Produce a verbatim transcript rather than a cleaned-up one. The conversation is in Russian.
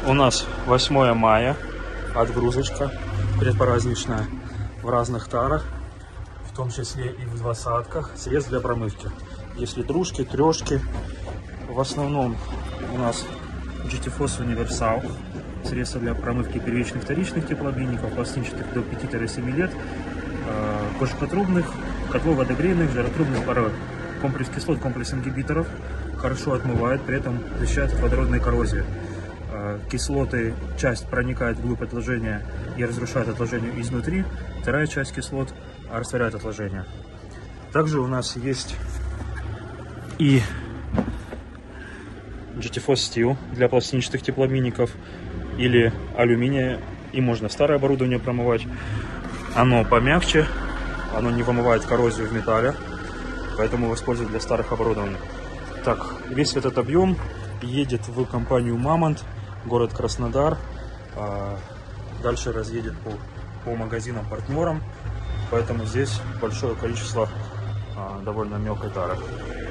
У нас восьмое мая, отгрузочка предпраздничная в разных тарах, в том числе и в двадцатках, средств для промывки. Есть литрушки, трешки. В основном у нас джи ти фос Универсал, средства для промывки первичных, вторичных теплообменников, пластинчатых до пяти-семи лет, кожикотрубных, котлов водогрейных, жаротрубных, паровых. Комплекс кислот, комплекс ингибиторов хорошо отмывает, при этом защищает от водородной коррозии. Кислоты, часть проникает вглубь отложения и разрушает отложение изнутри, вторая часть кислот растворяет отложение. Также у нас есть и джи ти фос Steel для пластинчатых теплообменников или алюминия, и можно старое оборудование промывать. Оно помягче, оно не вымывает коррозию в металле, поэтому его используют для старых оборудований. Так, весь этот объем едет в компанию Мамонт, город Краснодар, дальше разъедет по, по магазинам, партнерам, поэтому здесь большое количество довольно мелкой тары.